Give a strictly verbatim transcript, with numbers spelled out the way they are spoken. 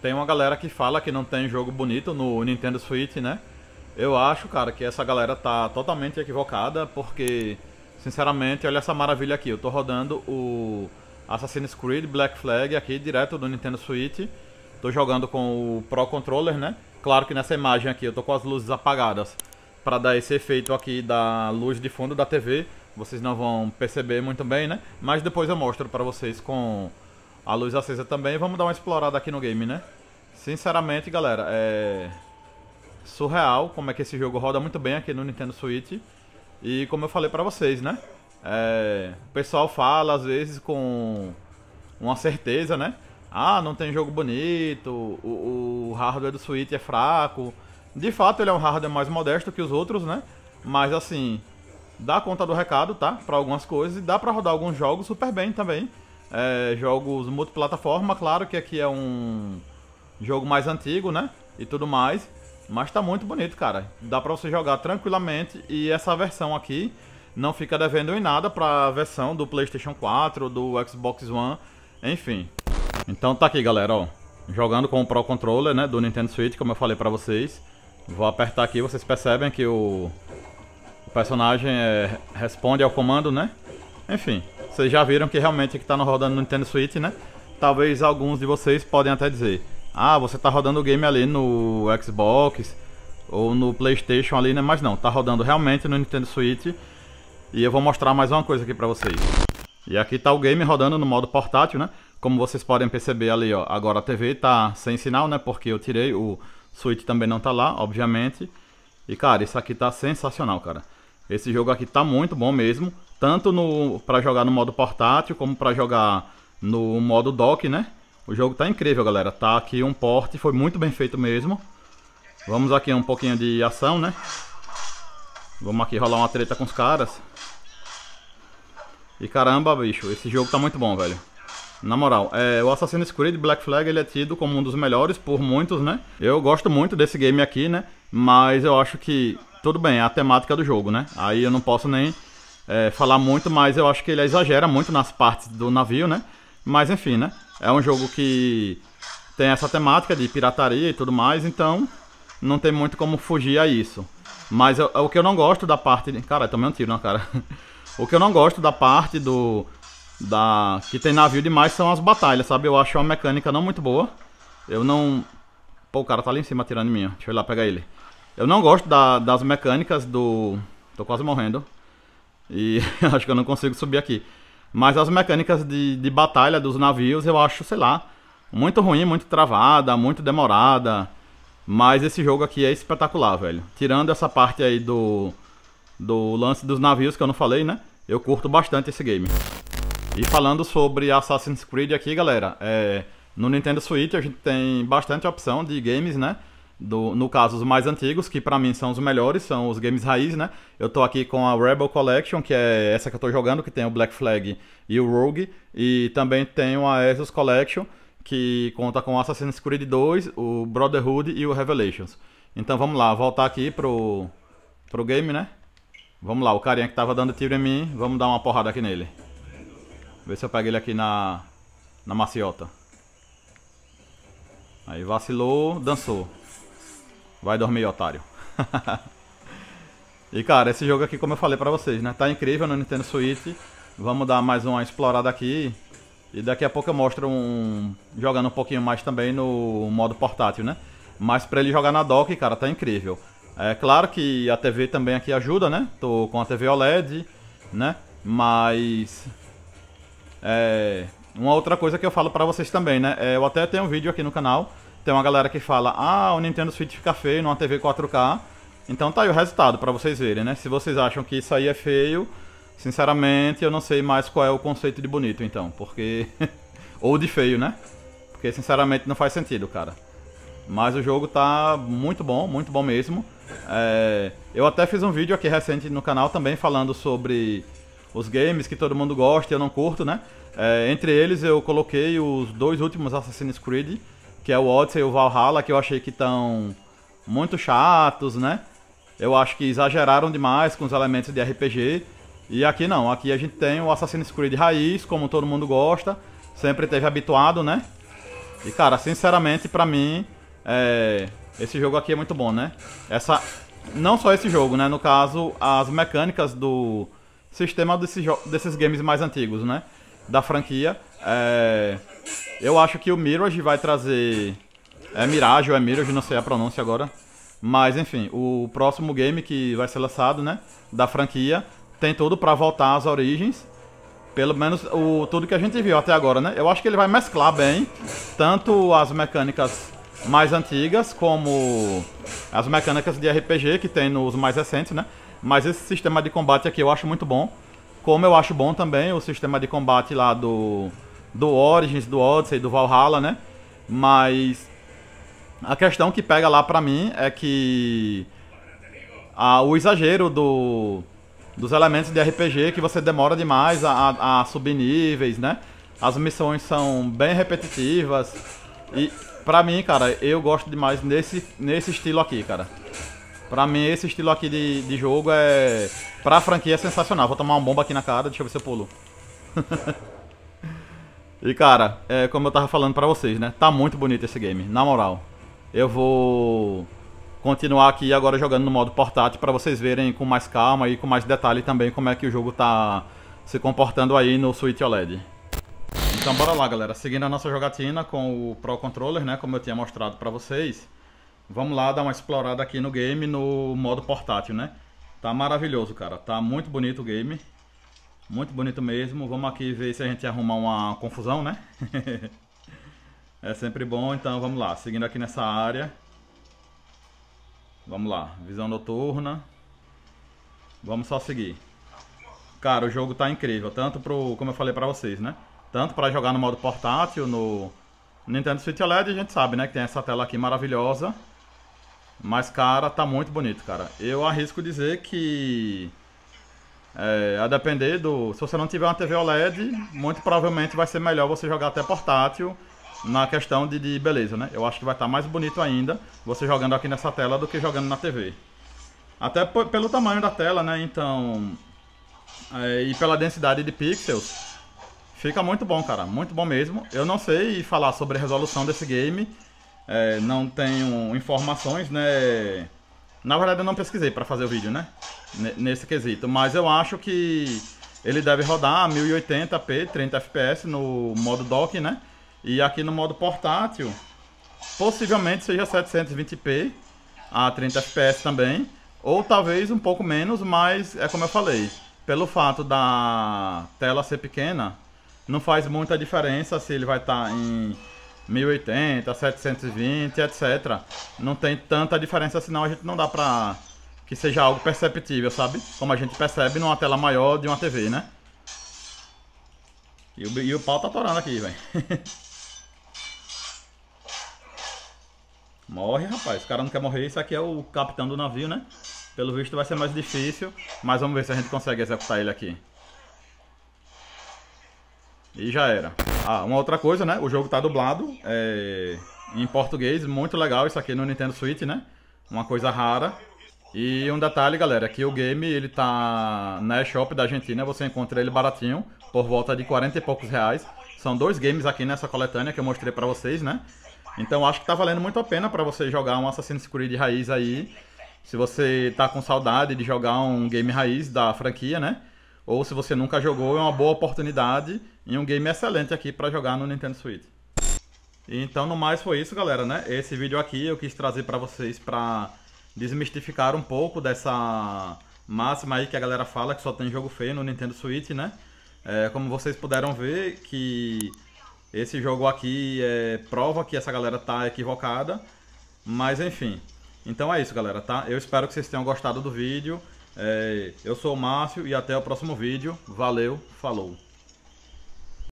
tem uma galera que fala que não tem jogo bonito no Nintendo Switch, né? Eu acho, cara, que essa galera tá totalmente equivocada, porque, sinceramente, olha essa maravilha aqui. Eu tô rodando o Assassin's Creed Black Flag aqui, direto do Nintendo Switch. Tô jogando com o Pro Controller, né? Claro que nessa imagem aqui eu tô com as luzes apagadas, pra dar esse efeito aqui da luz de fundo da T V. Vocês não vão perceber muito bem, né? Mas depois eu mostro pra vocês com a luz acesa também. Vamos dar uma explorada aqui no game, né? Sinceramente, galera, é surreal como é que esse jogo roda muito bem aqui no Nintendo Switch. E como eu falei pra vocês, né? É... O pessoal fala às vezes com uma certeza, né? Ah, não tem jogo bonito, o, o hardware do Switch é fraco. De fato, ele é um hardware mais modesto que os outros, né? Mas assim, dá conta do recado, tá? Pra algumas coisas, e dá pra rodar alguns jogos super bem também. É, jogos multiplataforma, claro que aqui é um jogo mais antigo, né? E tudo mais. Mas tá muito bonito, cara. Dá pra você jogar tranquilamente. E essa versão aqui não fica devendo em nada pra versão do PlayStation quatro, do Xbox One, enfim. Então tá aqui, galera, ó. Jogando com o Pro Controller, né? Do Nintendo Switch, como eu falei pra vocês. Vou apertar aqui, vocês percebem que o, o personagem é... responde ao comando, né? Enfim, vocês já viram que realmente que tá no rodando no Nintendo Switch, né? Talvez alguns de vocês podem até dizer: ah, você tá rodando o game ali no Xbox ou no PlayStation ali, né? Mas não, tá rodando realmente no Nintendo Switch. E eu vou mostrar mais uma coisa aqui pra vocês. E aqui tá o game rodando no modo portátil, né? Como vocês podem perceber ali, ó, agora a T V tá sem sinal, né? Porque eu tirei, o Switch também não tá lá, obviamente. E, cara, isso aqui tá sensacional, cara. Esse jogo aqui tá muito bom mesmo. Tanto no, pra jogar no modo portátil, como pra jogar no modo dock, né? O jogo tá incrível, galera. Tá aqui um port, foi muito bem feito mesmo. Vamos aqui um pouquinho de ação, né? Vamos aqui rolar uma treta com os caras. E caramba, bicho, esse jogo tá muito bom, velho. Na moral, é, o Assassin's Creed Black Flag ele é tido como um dos melhores por muitos, né? Eu gosto muito desse game aqui, né? Mas eu acho que, tudo bem, é a temática do jogo, né? Aí eu não posso nem é, falar muito, mas eu acho que ele exagera muito nas partes do navio, né? Mas enfim, né? É um jogo que tem essa temática de pirataria e tudo mais, então não tem muito como fugir a isso. Mas eu, o que eu não gosto da parte... De... Cara, tomei um tiro na cara. O que eu não gosto da parte do... Da... que tem navio demais são as batalhas, sabe? Eu acho uma mecânica não muito boa. Eu não... Pô, o cara tá ali em cima atirando em mim, ó. Deixa eu ir lá pegar ele. Eu não gosto da... das mecânicas do... Tô quase morrendo. E acho que eu não consigo subir aqui. Mas as mecânicas de, de batalha dos navios eu acho, sei lá, muito ruim, muito travada, muito demorada. Mas esse jogo aqui é espetacular, velho. Tirando essa parte aí do... do lance dos navios que eu não falei, né? Eu curto bastante esse game. E falando sobre Assassin's Creed aqui, galera, é, no Nintendo Switch a gente tem bastante opção de games, né? Do, no caso, os mais antigos, que pra mim são os melhores, são os games raiz, né? Eu tô aqui com a Rebel Collection, que é essa que eu tô jogando, que tem o Black Flag e o Rogue. E também tenho a Ezio's Collection, que conta com o Assassin's Creed dois, o Brotherhood e o Revelations. Então vamos lá, voltar aqui pro, pro game, né? Vamos lá, o carinha que tava dando tiro em mim, vamos dar uma porrada aqui nele. Ver se eu pego ele aqui na, na maciota. Aí vacilou, dançou. Vai dormir, otário. E cara, esse jogo aqui, como eu falei pra vocês, né? Tá incrível no Nintendo Switch. Vamos dar mais uma explorada aqui. E daqui a pouco eu mostro um... jogando um pouquinho mais também no modo portátil, né? Mas pra ele jogar na dock, cara, tá incrível. É claro que a T V também aqui ajuda, né? Tô com a T V O L E D, né? Mas... É... uma outra coisa que eu falo pra vocês também, né? É, eu até tenho um vídeo aqui no canal. Tem uma galera que fala: ah, o Nintendo Switch fica feio numa T V quatro K. Então tá aí o resultado pra vocês verem, né? Se vocês acham que isso aí é feio, sinceramente eu não sei mais qual é o conceito de bonito, então. Porque... ou de feio, né? Porque sinceramente não faz sentido, cara. Mas o jogo tá muito bom, muito bom mesmo. É... eu até fiz um vídeo aqui recente no canal também falando sobre os games que todo mundo gosta e eu não curto, né? É... entre eles eu coloquei os dois últimos Assassin's Creed, que é o Odyssey e o Valhalla, que eu achei que estão muito chatos, né? Eu acho que exageraram demais com os elementos de R P G. E aqui não, aqui a gente tem o Assassin's Creed raiz, como todo mundo gosta. Sempre teve habituado, né? E cara, sinceramente pra mim, é, esse jogo aqui é muito bom, né? Essa, não só esse jogo, né? No caso, as mecânicas do sistema desses, desses games mais antigos, né? Da franquia. É, eu acho que o Mirage vai trazer... É Mirage ou é Mirage, não sei a pronúncia agora. Mas enfim, o próximo game que vai ser lançado, né? Da franquia, tem tudo pra voltar às origens. Pelo menos o, tudo que a gente viu até agora, né? Eu acho que ele vai mesclar bem tanto as mecânicas mais antigas como as mecânicas de R P G que tem nos mais recentes, né? Mas esse sistema de combate aqui eu acho muito bom. Como eu acho bom também o sistema de combate lá do, do Origins, do Odyssey, do Valhalla, né? Mas a questão que pega lá pra mim é que a, o exagero do... dos elementos de R P G, que você demora demais a, a subir níveis, né? As missões são bem repetitivas. E pra mim, cara, eu gosto demais nesse, nesse estilo aqui, cara. Pra mim, esse estilo aqui de, de jogo é... Pra franquia é sensacional. Vou tomar uma bomba aqui na cara, deixa eu ver se eu pulo. E cara, é, como eu tava falando pra vocês, né? Tá muito bonito esse game, na moral. Eu vou... continuar aqui agora jogando no modo portátil para vocês verem com mais calma e com mais detalhe também como é que o jogo tá se comportando aí no Switch O L E D. Então bora lá, galera, seguindo a nossa jogatina com o Pro Controller, né, como eu tinha mostrado para vocês. Vamos lá dar uma explorada aqui no game no modo portátil, né. Tá maravilhoso, cara, tá muito bonito o game. Muito bonito mesmo. Vamos aqui ver se a gente arruma uma confusão, né. É sempre bom, então vamos lá, seguindo aqui nessa área. Vamos lá, visão noturna. Vamos só seguir. Cara, o jogo tá incrível, tanto pro, como eu falei pra vocês, né? Tanto pra jogar no modo portátil, no Nintendo Switch O L E D, a gente sabe, né? Que tem essa tela aqui maravilhosa. Mas, cara, tá muito bonito, cara. Eu arrisco dizer que... É, a depender do... Se você não tiver uma T V O L E D, muito provavelmente vai ser melhor você jogar até portátil... Na questão de, de beleza, né? Eu acho que vai estar mais bonito ainda você jogando aqui nessa tela do que jogando na T V. Até pelo tamanho da tela, né? Então... É, e pela densidade de pixels, fica muito bom, cara. Muito bom mesmo. Eu não sei falar sobre a resolução desse game. É, não tenho informações, né? Na verdade eu não pesquisei para fazer o vídeo, né? Nesse quesito. Mas eu acho que ele deve rodar mil e oitenta p, trinta F P S no modo dock, né? E aqui no modo portátil, possivelmente seja setecentos e vinte p a trinta F P S também. Ou talvez um pouco menos, mas é como eu falei. Pelo fato da tela ser pequena, não faz muita diferença se ele vai estar em mil e oitenta, setecentos e vinte, etcétera. Não tem tanta diferença, senão a gente não dá pra que seja algo perceptível, sabe? Como a gente percebe numa tela maior de uma T V, né? E o, e o pau tá atorando aqui, velho. Morre, rapaz. O cara não quer morrer. Isso aqui é o capitão do navio, né? Pelo visto vai ser mais difícil. Mas vamos ver se a gente consegue executar ele aqui. E já era. Ah, uma outra coisa, né? O jogo tá dublado é... em português. Muito legal isso aqui no Nintendo Switch, né? Uma coisa rara. E um detalhe, galera, que o game ele tá na eShop da Argentina. Você encontra ele baratinho, por volta de quarenta e poucos reais. São dois games aqui nessa coletânea que eu mostrei pra vocês, né? Então acho que tá valendo muito a pena pra você jogar um Assassin's Creed raiz aí. Se você tá com saudade de jogar um game raiz da franquia, né? Ou se você nunca jogou, é uma boa oportunidade e um game excelente aqui pra jogar no Nintendo Switch. Então no mais foi isso, galera, né? Esse vídeo aqui eu quis trazer pra vocês pra desmistificar um pouco dessa máxima aí que a galera fala que só tem jogo feio no Nintendo Switch, né? É, como vocês puderam ver que... esse jogo aqui é prova que essa galera tá equivocada. Mas enfim. Então é isso, galera, tá? Eu espero que vocês tenham gostado do vídeo. É, eu sou o Márcio e até o próximo vídeo. Valeu, falou!